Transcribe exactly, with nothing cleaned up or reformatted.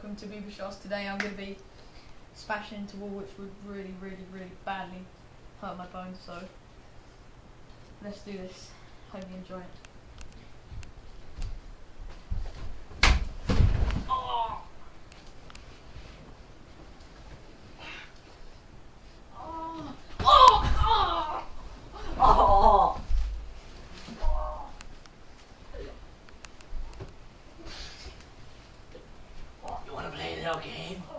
welcome to Bewbush. Today I'm going to be smashing into a wall which would really, really, really badly hurt my bones, so let's do this. Hope you enjoy it. Oh! Oh! Oh! Oh! Oh! You wanna play a little game?